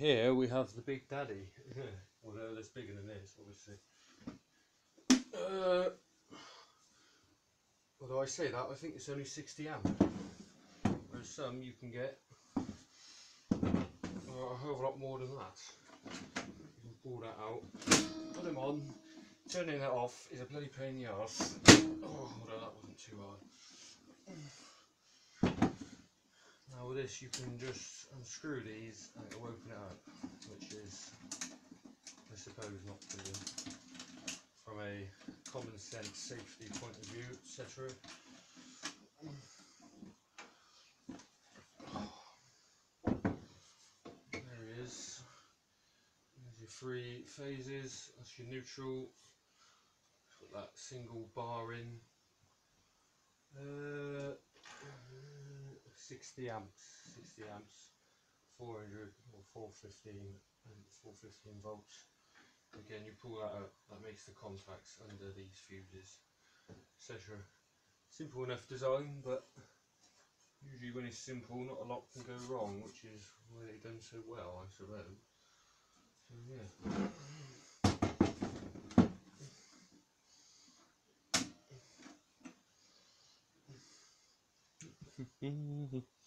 here we have the Big Daddy. Although that's bigger than this, obviously. Although I say that, I think it's only 60 amp. Whereas some you can get a whole lot more than that. You can pull that out, put them on, turning it off is a bloody pain in the arse. Oh, although that wasn't too hard. Now with this you can just unscrew these and it'll open it up, which is, I suppose, not brilliant from a common sense safety point of view, etc. There he is. There's your 3 phases. That's your neutral. Put that single bar in. 60 amps, 400 or 415 and 415 volts. Again, you pull that out, that makes the contacts under these fuses, etc. Simple enough design, but usually when it's simple, not a lot can go wrong, which is why they've done so well, I suppose. So yeah.